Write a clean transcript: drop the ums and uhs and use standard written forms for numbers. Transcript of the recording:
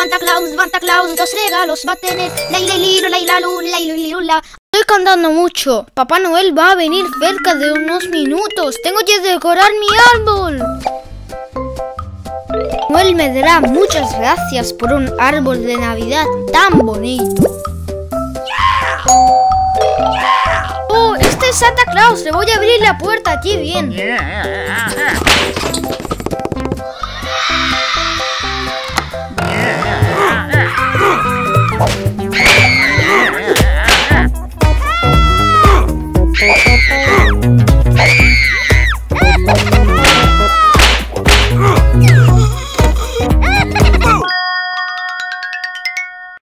Santa Claus, dos regalos va a tener. Lula. Estoy cantando mucho. Papá Noel va a venir cerca de unos minutos. Tengo que decorar mi árbol. Noel me dará muchas gracias por un árbol de Navidad tan bonito. Oh, este es Santa Claus. Le voy a abrir la puerta aquí bien.